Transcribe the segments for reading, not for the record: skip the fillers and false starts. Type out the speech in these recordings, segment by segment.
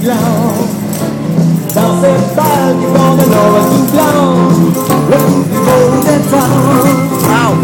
blanc. Dans ces balles qui font de l'or tout blanc, le plus beau des temps.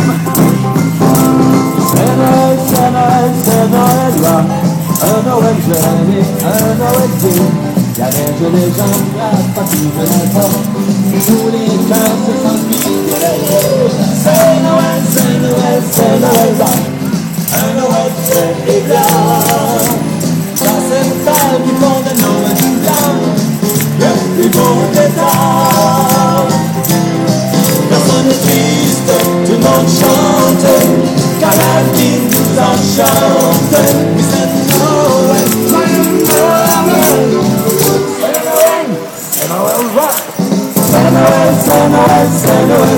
C'est Noël, c'est Noël, c'est Noël là. Un Noël jeune et un Noël vieux. La neige et les gens grattent partout de la porte. Tous les cœurs se sentent vivre. C'est Noël, c'est Noël, c'est Noël là. Un Noël jeune et blanc. Dans cette salle qui font de Noël tout blanc, le plus beau des temps. Personne n'est triste, tout le monde chante, car la vie nous enchante. Oui, c'est Noël, c'est Noël, c'est Noël, c'est Noël rock. C'est Noël, c'est Noël, c'est Noël